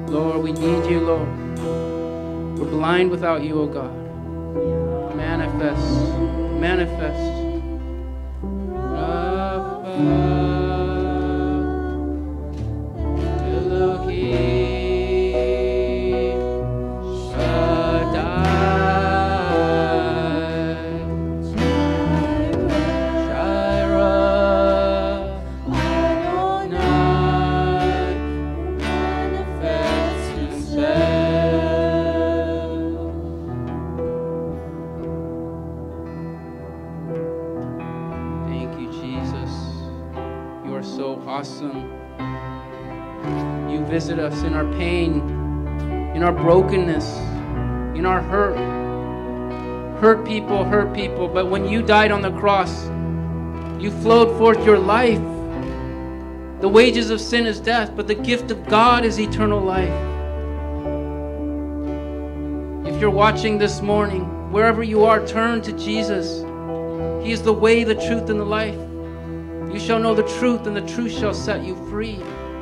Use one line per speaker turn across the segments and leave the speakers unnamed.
Lord, we need you, Lord. We're blind without you, oh God. Manifest. Manifest. Rapha, Elohim, Shaddai, Jireh, Adonai, manifest Himself. Thank you, Jesus. You are so awesome. You visit us in our pain, in our brokenness, in our hurt. Hurt people. But when you died on the cross, you flowed forth your life. The wages of sin is death, but the gift of God is eternal life. If you're watching this morning, wherever you are, turn to Jesus. He is the way, the truth, and the life. You shall know the truth, and the truth shall set you free.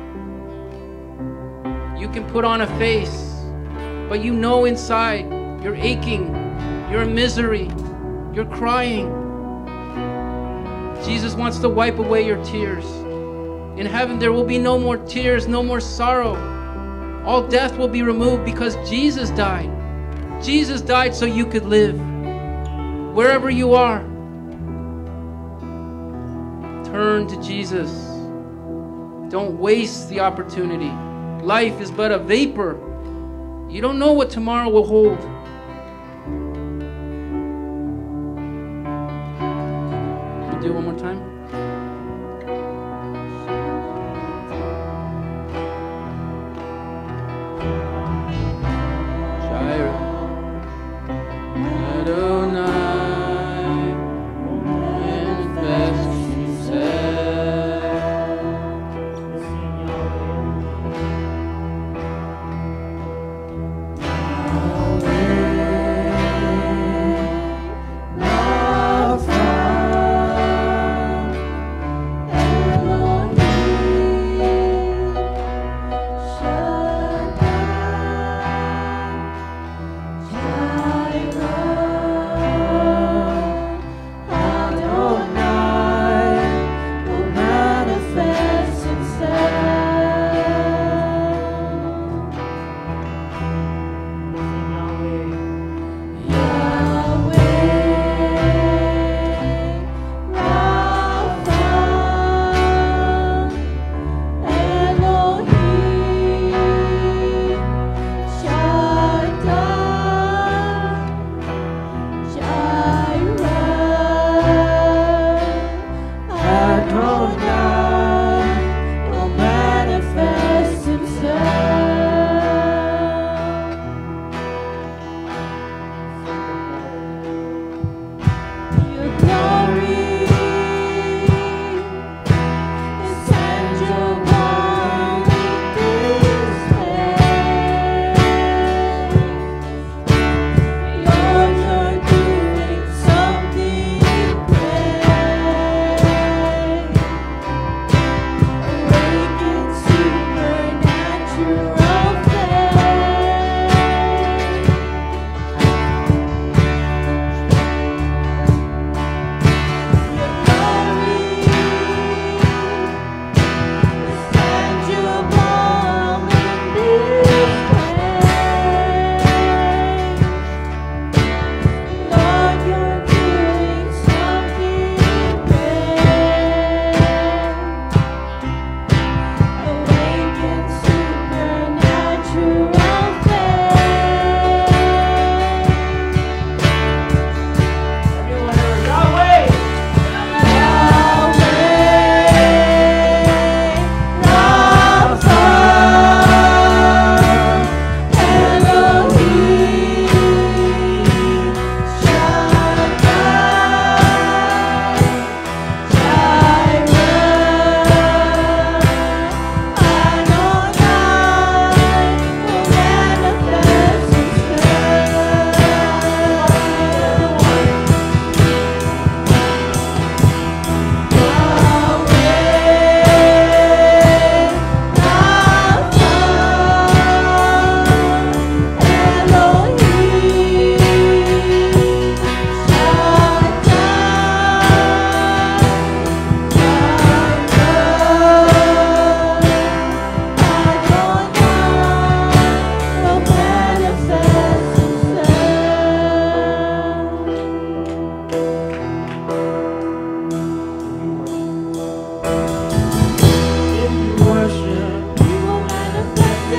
You can put on a face, but you know inside you're aching, you're in misery, you're crying. Jesus wants to wipe away your tears. In heaven there will be no more tears, no more sorrow. All death will be removed because Jesus died. Jesus died so you could live. Wherever you are, turn to Jesus. Don't waste the opportunity. Life is but a vapor. You don't know what tomorrow will hold. We'll do it one more time. Jireh, Adonai, manifest Himself.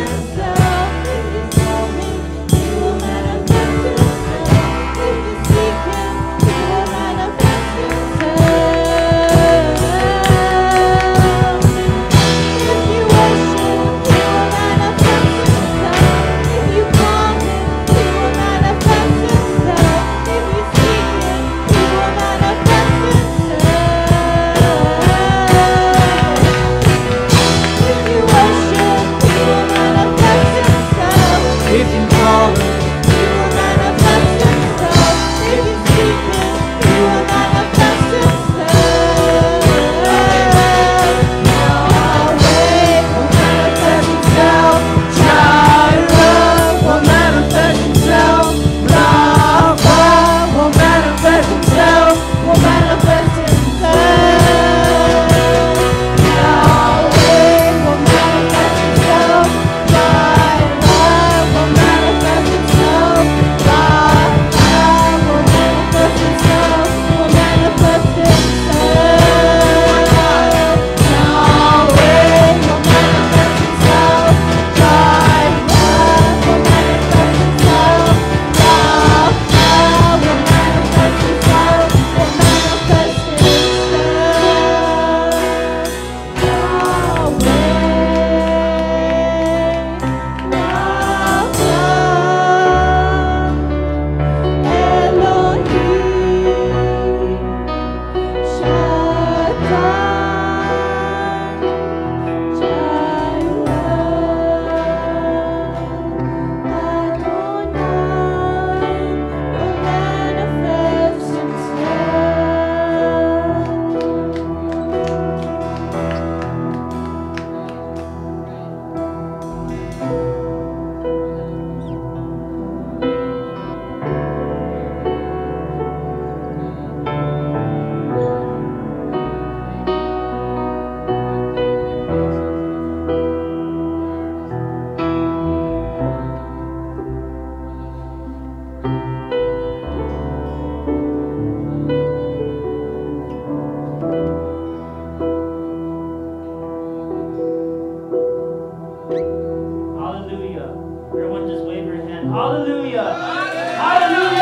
Hallelujah. Everyone just wave your hand. Hallelujah. Hallelujah.